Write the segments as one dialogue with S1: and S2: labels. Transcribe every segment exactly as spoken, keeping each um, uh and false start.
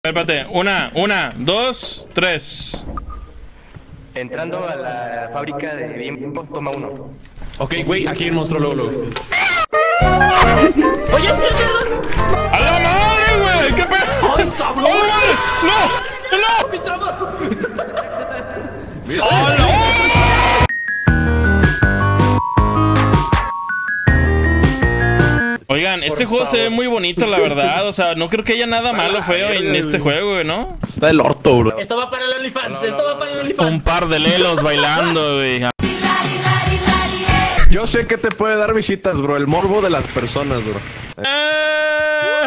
S1: Espérate, una, una, dos, tres.
S2: Entrando a la fábrica de Bimbo, toma uno.
S3: Ok, güey, aquí hay un monstruo luego, luego.
S4: Oye, sí, perdón.
S1: ¡A la madre, güey! ¿Qué pedo?
S4: ¡Ay, cabrón!
S1: ¡Oh, madre! ¡No! ¡No!
S4: ¡Mi trabajo!
S1: ¡Oh, no! Oigan, este juego se ve muy bonito, la verdad. O sea, no creo que haya nada malo o feo en este juego, güey, ¿no?
S3: Está el orto, bro.
S4: Esto va para el OnlyFans, esto va para el OnlyFans.
S1: Un par de lelos bailando, güey.
S3: Yo sé que te puede dar visitas, bro. El morbo de las personas, bro.
S1: Eh...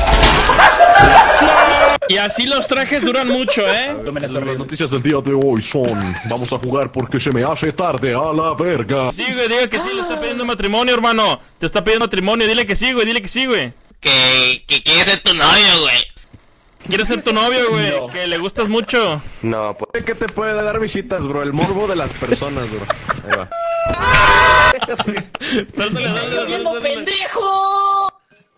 S1: Y así los trajes duran mucho, ¿eh?
S3: Las noticias del día de hoy son: vamos a jugar porque se me hace tarde, a la verga.
S1: Sí, güey, diga que sí, le está pidiendo matrimonio, hermano. Te está pidiendo matrimonio, dile que sí, güey, dile que sí, güey.
S5: Que, que quiere ser tu novio, güey.
S1: ¿Quieres ser tu novio, güey?
S4: No.
S1: Que le gustas mucho.
S2: No, pues.
S3: Sé que te puede dar visitas, bro. El morbo de las personas, bro. Ahí va.
S1: Suéltale, dale, dale,
S4: ¡Haciendo
S1: dale.
S4: pendejo!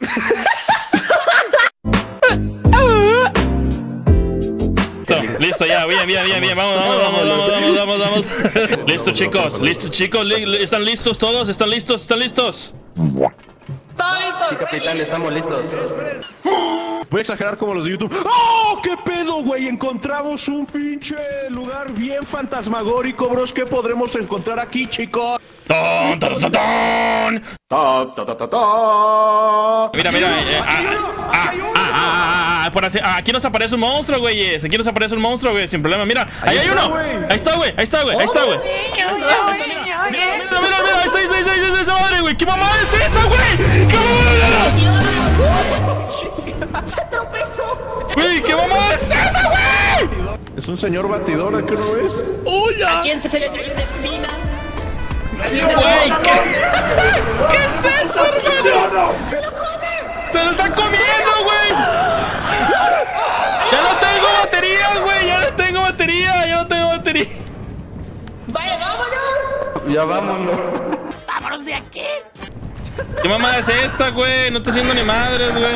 S1: Listo, listo, ya, bien, bien, bien, bien. Vamos, vamos, vamos, vamos, vamos, vamos, vamos. Listo, chicos, listo, chicos. Li li ¿Están listos todos? ¿Están listos? ¿Están listos?
S4: ¡Está listo!
S2: Sí, capitán, estamos listos.
S3: Voy a exagerar como los de YouTube. ¡Oh! ¿Qué pedo, güey? Encontramos un pinche lugar bien fantasmagórico, bros. ¿Qué podremos encontrar aquí, chicos?
S1: ¡Ton, ton, ton, ton!
S3: Ta, ta, ta, ta, ta.
S1: Mira, mira. eh, ah, ah, ah, ah, ah, por así- ah, aquí nos aparece un monstruo, güey. Aquí nos aparece un monstruo, güey, sin problema. Mira, ahí hay uno. Ahí está, güey. Ahí está, güey. Ahí está, güey. Mira, mira, mira, mira. Ahí está, ahí está, ahí está, ahí está esa madre, güey. ¿Qué mamá es esa, güey? ¿Qué mamá?
S4: ¡Se tropezó!
S1: Güey, ¿qué mamá es esa, güey?
S3: Es un señor batidor, ¿de qué no ves?
S4: ¿A quién se le cayó una espina?
S1: Güey, ¿qué? ¿Qué es eso, hermano? ¡Se lo come! ¡Se lo están comiendo, güey! ¡Ya no tengo batería, güey! ¡Ya no tengo batería! ¡Ya no tengo batería!
S4: ¡Vaya, vámonos!
S2: Ya vámonos.
S4: ¡Vámonos de aquí!
S1: ¿Qué mamá es esta, güey? No está haciendo ni madres, güey.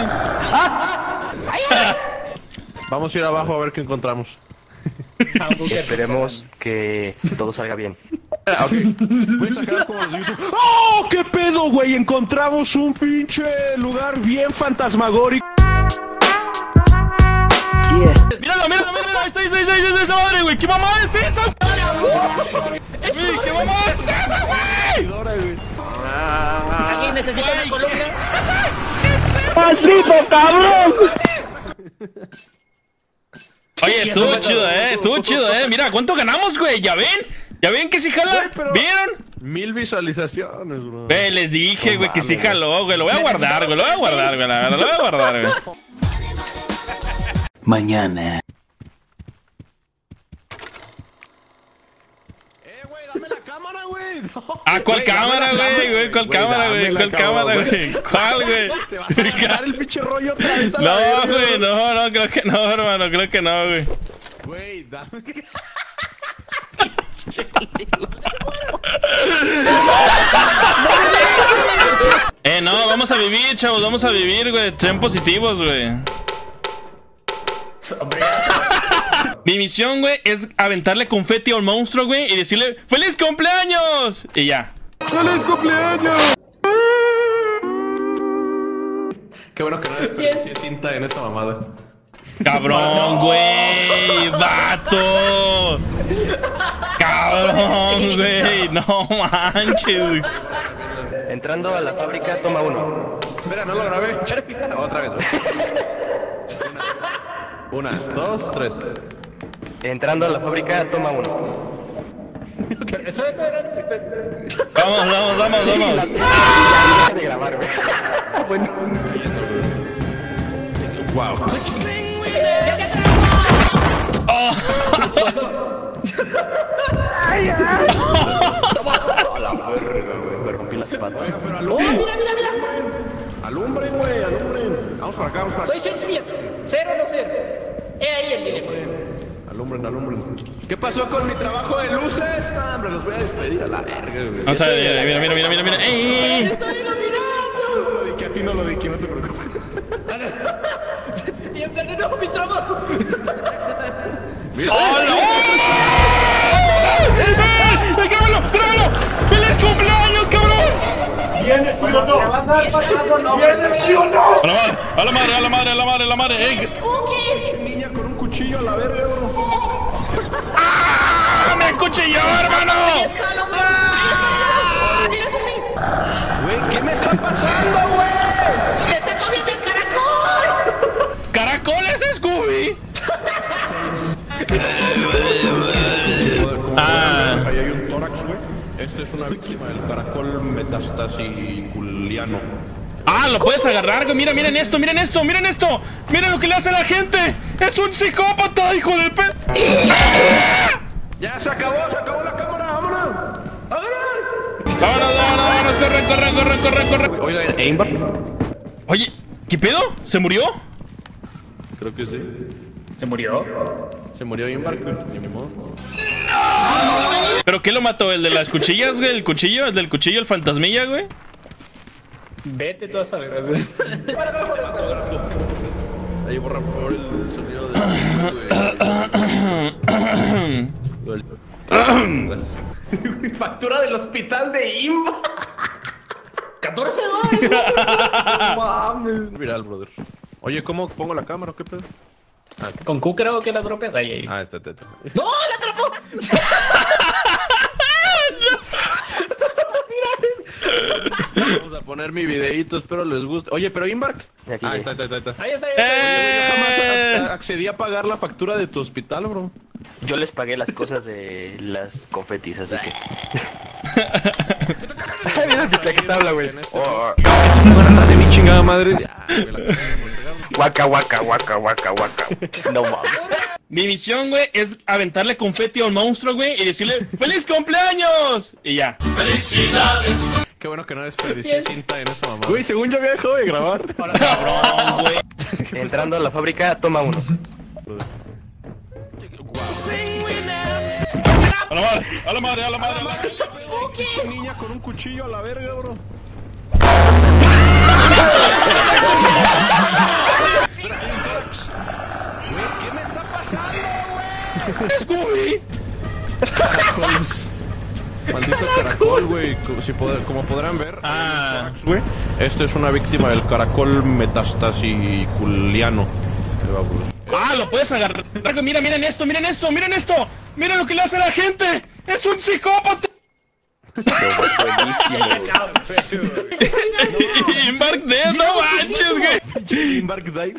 S3: Vamos a ir abajo a ver qué encontramos.
S2: Esperemos que todo salga bien.
S3: Ah, ok. Voy a exagerar como los de YouTube. ¡Oh! ¿Qué pedo, güey? Encontramos un pinche lugar bien fantasmagórico.
S1: Míralo, míralo, míralo. Ahí está, ahí está, ahí está, ahí está esa madre, güey. ¿Qué mamá es esa? Güey, ¿qué mamá es esa, güey?
S4: ¿Alguien necesita una columna?
S1: Oye, estuvo chido, eh. Estuvo chido, eh. Mira, ¿cuánto ganamos, güey? ¿Ya ven? ¿Ya ven que sí jala? ¿Vieron?
S3: Mil visualizaciones, bro.
S1: Ve, les dije, güey, que sí jaló, güey. Lo voy a guardar, güey. Lo voy a guardar, güey. La verdad, lo voy a guardar, güey.
S5: Mañana.
S3: Eh, güey, dame la cámara, güey. No,
S1: Ah, ¿cuál
S3: güey, dame
S1: cámara,
S3: la
S1: güey? Güey, ¿cuál cámara,
S3: dame
S1: güey?
S3: la
S1: ¿Cuál cámara, güey? ¿Cuál, güey?
S3: Te vas a agarrar el pinche rollo otra vez a la
S1: No,
S3: verga,
S1: güey, no, no, creo que no, hermano. Creo que no, güey.
S3: Güey, dame.
S1: Eh, no, vamos a vivir, chavos. Vamos a vivir, güey. Sean positivos, güey. Mi misión, güey, es aventarle confeti a un monstruo, güey, y decirle ¡Feliz cumpleaños! Y ya.
S3: ¡Feliz cumpleaños! Qué bueno que no desperdicié cinta en esta mamada.
S1: ¡Cabrón, güey! ¡Vato! ¡Cabrón, güey! ¡No manches, güey!
S2: Entrando a la fábrica, toma uno.
S3: Espera, no lo grabé. Otra vez, güey. Una, dos, tres.
S2: Entrando a la fábrica, toma uno.
S4: Eso es...
S1: Vamos, vamos, vamos, vamos.
S2: Deja de grabar, güey. Bueno.
S3: Wow.
S2: A la verga, güey. Me rompí las patas.
S3: Pero
S4: ¡Oh,
S3: alumbren,
S4: mira, mira, mira!
S3: alumbren, güey, alumbren. Vamos para acá, vamos para acá.
S4: Soy Shakespeare. ¿Cero o no cero? He ahí el dilema.
S3: Alumbren, alumbren. ¿Qué pasó con mi trabajo de luces? No, hombre, los voy a despedir a la verga, güey.
S1: Vamos a ver, mira, mira, mira, mira, mira. ¡Ey!
S4: ¡Estoy iluminando!
S3: Lo di que a ti no lo di que no te preocupes.
S4: Y tiemblan, no, mi trabajo.
S1: ¡Hola! ¡Eh! ¡Grábalo! ¡Grábalo! ¡Feliz cumpleaños, cabrón!
S6: ¿Viene sí o no? ¿Le vas a dar pasado no? ¿Viene sí o no?
S1: A la madre, a la madre, a la madre, a la madre, a la madre. ¡Eh!
S3: Niña con un cuchillo a la verga, bro.
S1: ¡Ah! ¡Me acuchilló, hermano!
S3: Güey, ¿qué me está pasando, güey?
S4: ¡Te está comiendo el caracol!
S1: ¡Caracol es Scooby! Ah.
S3: Ahí hay un tórax, güey. Este es una víctima del caracol metastasiculiano.
S1: Ah, lo puedes agarrar, güey. Mira, miren esto, miren esto, miren esto. Miren lo que le hace a la gente. Es un psicópata, hijo de pe...
S3: Ya se acabó, se acabó la cámara, vámonos.
S1: Vámonos, vámonos, vámonos, corre, corre, corre, corre, corre.
S3: Oiga, Aimbar.
S1: Oye, ¿qué pedo? ¿Se murió?
S3: Creo que sí.
S4: ¿Se murió?
S3: Se murió Aimbar, ni mi modo.
S1: ¿Pero qué lo mató? ¿El de las cuchillas, güey? ¿El cuchillo? ¿El del cuchillo, el fantasmilla, güey?
S4: Vete tú a saber.
S3: Ahí borra por favor el sonido de... Factura del hospital de Imba.
S4: catorce dólares.
S3: Mames. Viral, brother. Oye, ¿cómo pongo la cámara? ¿Qué pedo? Ah,
S4: ¿Con Q creo que la dropeas? Ahí, ahí.
S3: ah este, este, este.
S4: ¡No! ¡La atrapó!
S3: Vamos a poner mi videito, espero les guste. Oye, pero Imbark.
S2: Aquí.
S3: Ah, está, está, está, está.
S4: Ahí está, ahí está.
S1: ¡Eh!
S3: Yo jamás a- a- accedí a pagar la factura de tu hospital, bro.
S2: Yo les pagué las cosas de las confetis, así que. Mira mi plaqueta habla, güey. Oh,
S3: Es un lugar atrás de mi chingada madre. Ya, güey, la cámara por
S2: Waka, waka, waka, waka, waka. No mames.
S1: Mi misión, güey, es aventarle confeti a un monstruo, güey, y decirle ¡Feliz cumpleaños! Y ya.
S3: Qué bueno que no desperdicié cinta en esa mamá. Güey, según yo había dejado de grabar.
S1: Cabrón, güey.
S2: Entrando a la fábrica, toma uno.
S1: A la madre, a la madre, a la madre, a la madre.
S3: Niña con un cuchillo a la verga, bro. ¿Qué me está pasando, güey?
S1: Scooby.
S3: Caracoles. Maldito caracol, güey. Co- Si pod- como podrán ver,
S1: Ah.
S3: güey, este es una víctima del caracol metastasiculiano.
S1: Ah, lo puedes agarrar. Mira, miren esto, miren esto, miren esto. Miren lo que le hace a la gente. Es un psicópata.
S2: Buenísimo, güey.
S1: Embark Dead, no manches, güey.
S3: Imbark died.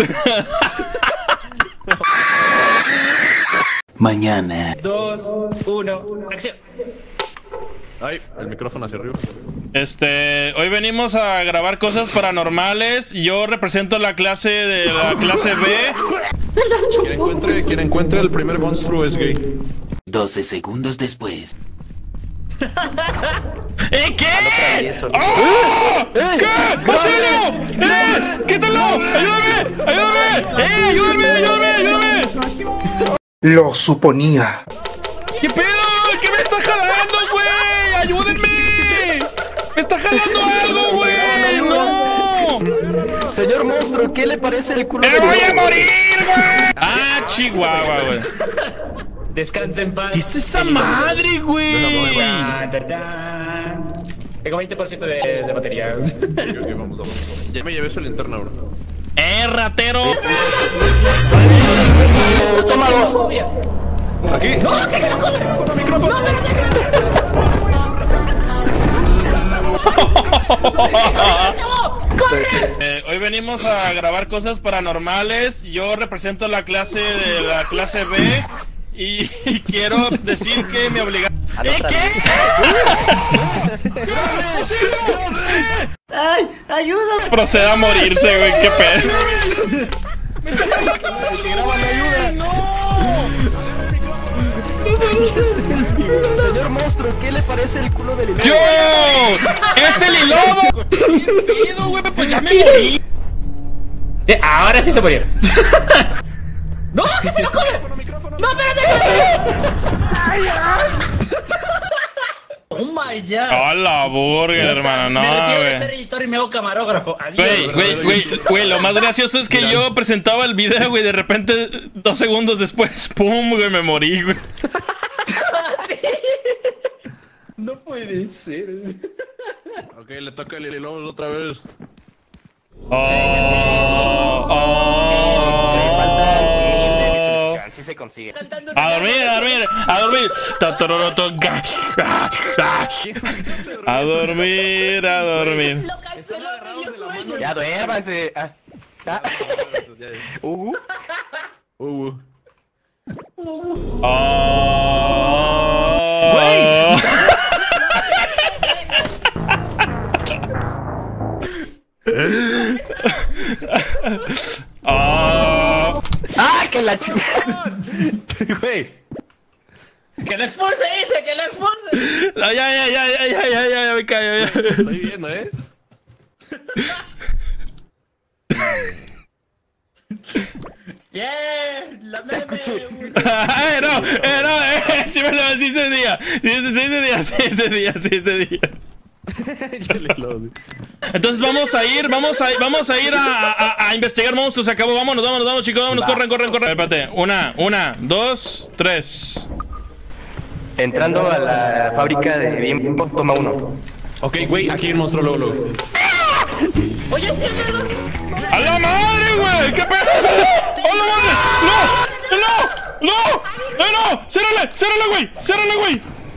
S5: Mañana.
S4: Dos, uno, acción.
S3: Ay, el micrófono hacia arriba.
S1: Este, hoy venimos a grabar cosas paranormales. Yo represento la clase de la clase B.
S3: Quien encuentre, quien encuentre el primer monstruo es gay.
S5: doce segundos después.
S1: ¿Eh, qué?
S2: Eso.
S1: ¡Oh! ¿Qué? ¡Auxilio! ¡Eh! ¡Quítalo! ¡Ayúdame! ¡Ayúdame! ¡Eh! ¡Ayúdame! ¡Ayúdame! ¡Ayúdame!
S6: Lo suponía.
S1: ¿Qué pedo? ¿Qué me está jalando, güey? ¡Ayúdenme! ¡Me está jalando algo, güey! ¡No!
S2: Señor monstruo, ¿qué le parece el culo
S1: ¡Me
S2: de
S1: voy a
S2: lobo?
S1: morir, güey! ¡Ah, Chihuahua, güey!
S4: Descansa en paz.
S1: ¿Qué es esa madre, güey?
S4: Ta, ta, ta. Tengo veinte por ciento de, de batería.
S3: Ok, ok, vamos, vamos. Ya me llevé su linterna, bro.
S1: ¡Eh, ratero!
S2: Toma dos.
S4: Obvia.
S3: Aquí.
S4: ¡No, que se lo come!
S3: Con el micrófono.
S4: ¡No,
S1: Eh, hoy venimos a grabar cosas paranormales. Yo represento la clase de la clase B. Y, y quiero decir que me obligaron.
S2: A la
S1: ¿Eh,
S2: otra
S1: qué? ¡Ay, ayuda! Procede a morirse, güey, qué pedo.
S2: Señor monstruo, ¿qué le parece el culo del
S1: ¡Yo! ¡Es el Lilobo! ¿Qué pedo, güey? Pues ya me morí.
S4: Sí, ahora sí se murió. ¡No, que se lo come! ¡No, espérate! ¡Oh my ya.
S1: Hola, burger, hermano, no,
S4: Me retiro de ser
S1: güey.
S4: editor y me hago camarógrafo. Adiós.
S1: Güey, güey, güey, güey, lo más gracioso es que yo presentaba el video, güey, de repente, dos segundos después, pum, güey, me morí, güey.
S4: Sí. No puede ser.
S3: Ok, le toca el Lilomos otra vez.
S1: Oh, oh.
S2: Falta el mil de visualización, sí se consigue.
S4: Cantando
S1: A dormir, a dormir, a dormir. A dormir, a dormir.
S4: Lo canceló, me dio sueño.
S2: Ya duérmanse. Ah. Ah. Uh.
S3: Uh,
S1: Oh. Oh.
S2: ¡Ah, que la chingada!
S3: güey.
S4: Que lo expulse, dice, que lo expulse.
S1: Ay, ay, ay, ay, ay, ay, ay, ay, me cae, ya.
S3: Estoy viendo, ¿eh?
S4: Yeah, la
S2: Te escuché.
S1: Eh, no, eh, no, eh, sí me lo sí ese día. Sí, ese, sí, ese día, sí, ese día, sí, ese día. Entonces vamos a ir, vamos a, vamos a ir a, a, a investigar monstruos. Acabó, vámonos, vámonos, vámonos, chicos, vámonos, corren, corren, corren. Espérate, una, una, dos, tres.
S2: Entrando a la fábrica de Bimbo, toma uno.
S3: Ok, güey, aquí hay un monstruo luego, luego.
S4: Oye, sí, es verdad.
S1: ¡A la madre, güey! ¿Qué pedo? ¡A la madre! ¡No! ¡No! ¡No! ¡No, no! ¡Cérrale! ¡Cérrale, güey! ¡Cérrale, güey!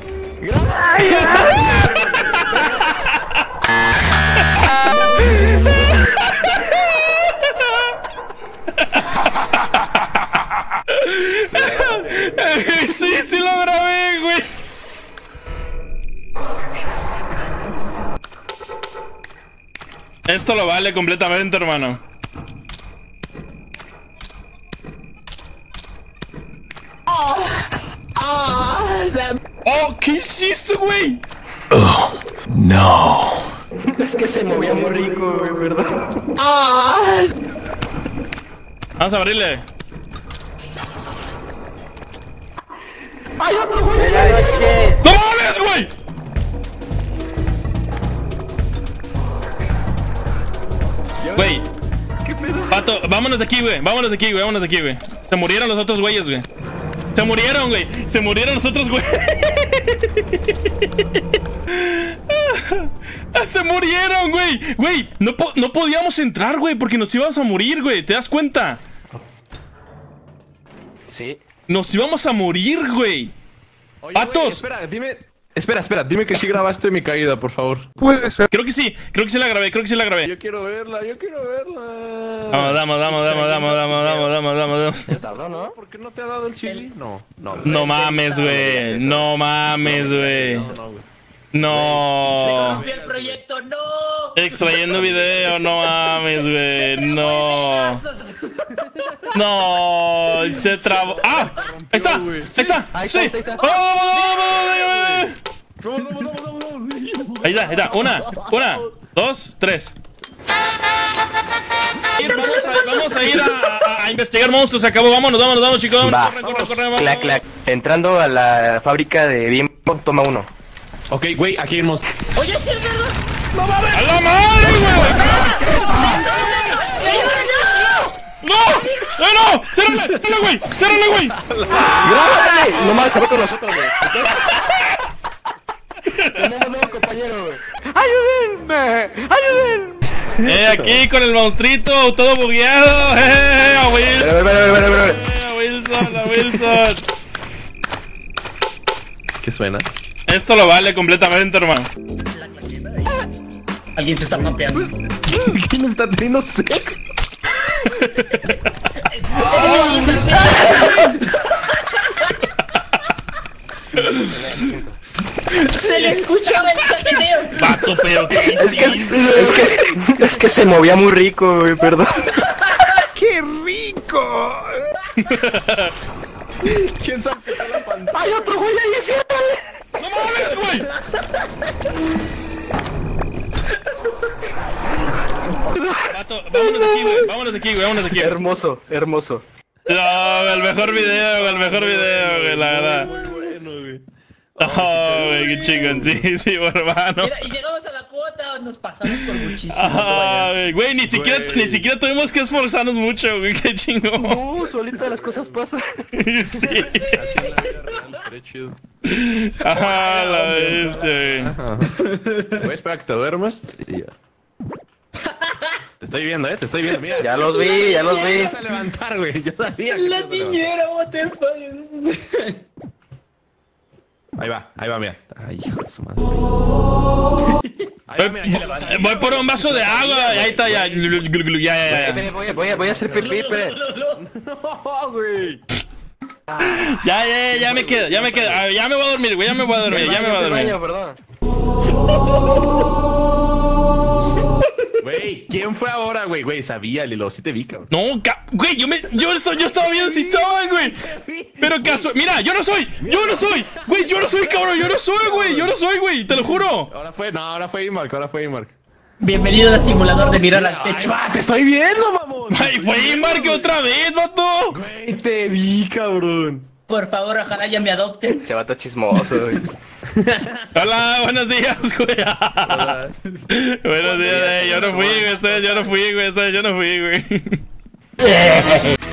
S1: Sí, sí lo grabé, güey. Esto lo vale completamente, hermano. Oh, ¿qué hiciste, güey?
S2: Es que se movía muy rico, güey, ¿verdad?
S1: Vamos a abrirle.
S2: ¡Hay otro, güey!
S1: ¡No mames, güey! Güey. Pato, vámonos de aquí, güey. Vámonos de aquí, güey. Vámonos de aquí, güey. Se murieron los otros güeyes, güey. Se murieron, güey. Se murieron los otros güeyes. Se murieron, güey. Güey, no, po no podíamos entrar, güey, porque nos íbamos a morir, güey. ¿Te das cuenta?
S2: Sí.
S1: Nos íbamos a morir, güey.
S3: Oye,
S1: ¡Patos!
S3: güey, espera, dime. Espera, espera, dime que sí grabaste mi caída, por favor.
S1: Puede ser. Creo que sí, creo que sí la grabé, creo que sí la grabé.
S3: Yo quiero verla, yo quiero verla.
S1: Vamos, vamos, vamos, vamos, vamos, vamos, vamos, vamos, vamos.
S2: Ya tardó, ¿no?
S3: ¿Por qué no te ha dado el chili? No, no.
S1: No mames, güey. No mames, güey.
S3: No, no, güey.
S1: No.
S4: Rompió el proyecto, no.
S1: Extrayendo video, no mames, güey. No. No. Se trabó. ¡Ah! Ahí está. Ahí está.
S2: Ahí
S1: Sí.
S2: está, ahí está.
S1: ¡Vamos, vamos, vamos,
S3: Vamos, vamos, vamos, vamos, vamos.
S1: ahí está, ahí está. Una, una, dos, tres. Vamos a, vamos a ir a, a, a investigar monstruos. Se acabó. Vámonos, vámonos, vámonos, chicos.
S2: Va.
S1: Corre, corre, corre, vamos.
S2: Clac, clac. Entrando a la fábrica de Bimbo, toma uno.
S3: Ok, güey, aquí hay un monstruo.
S4: Oye, sí, es verdad.
S1: ¡A la madre, güey! ¡No! ¡No, no! ¡Cérrale! ¡Cérrale, güey! ¡Cérrale, güey!
S2: ¡Grábale! Nomás se va con nosotros, güey. Tenemos nuevo compañero, güey.
S1: Eh, aquí con el monstruito, todo bugueado. Eh, a Wilson.
S2: Espera, espera, espera, espera.
S1: Eh, a Wilson, a Wilson.
S3: ¿Qué suena?
S1: Esto lo vale completamente, hermano.
S4: Alguien se está mapeando.
S3: ¿Quién está teniendo sexo?
S4: Se le escuchaba el chaqueteo.
S1: Pato, pero ¿qué
S2: Es que,
S1: hiciste?
S2: es que, es que se movía muy rico, güey, perdón.
S3: ¡Qué rico! ¿Quién sabe qué tal la pantalla?
S2: ¡Hay otro güey ahí, ciérrale!
S1: ¡No mames, güey! Pato, vámonos de aquí, güey. Vámonos de aquí, güey. Vámonos de aquí.
S2: Hermoso, hermoso.
S1: No, el mejor video, el mejor video, güey, la verdad.
S3: Muy bueno, güey.
S1: Oh, güey, qué chingoncísimo, hermano.
S4: Mira, y llegamos a la cuota, nos pasamos por muchísimo.
S1: Ah, güey, güey, ni siquiera,
S3: Güey.
S1: ni siquiera tuvimos que esforzarnos mucho, güey, qué chingón.
S2: Uh, solita las cosas pasan.
S1: Sí.
S3: Estaría chido.
S1: Ajá, la bestia, güey.
S3: Voy a esperar a que te duermas y ya. Te estoy viendo, eh, te estoy viendo, mira.
S2: Ya los vi, ya los vi.
S3: Vas a levantar, güey. Yo sabía que
S4: La
S3: te ibas a levantar.
S4: niñera, what the fuck.
S3: Ahí va, ahí va, mira. Ay, hijo de su madre. Ahí va, mira, se levanta.
S1: Voy, voy por un vaso de agua, ahí está, ya. Ya, ya, ya.
S2: Espere, Voy, voy, voy a hacer pipí, espere.
S3: No, güey.
S1: Ya, ya, ya, ya me quedo, ya me quedo. Ah, ya me voy a dormir, güey, ya me voy a dormir, ya me voy a
S2: Del
S1: dormir.
S2: baño, perdón.
S3: Güey, ¿quién fue ahora, güey? Güey, sabía, Lilo, sí te vi, cabrón.
S1: No, ca- güey, yo me, yo, estoy, yo estaba viendo si estaban, güey. Pero caso, mira, yo no soy, yo no soy, güey, yo no soy, cabrón, yo no soy, güey, yo no soy, güey, te lo juro.
S3: Ahora fue, no, ahora fue Imark, ahora fue Imark.
S4: Bienvenido al simulador de mirar al techo.
S3: va, te estoy viendo, mamón.
S1: Ay, fue Imar que otra vez, vato.
S3: Güey, te vi, cabrón.
S4: Por favor, ojalá ya me adopten.
S2: Chavato chismoso, güey.
S1: Hola, buenos días, güey. Buenos días, eh, yo no fui, güey, ustedes, yo no fui, güey, ustedes, yo no fui, güey.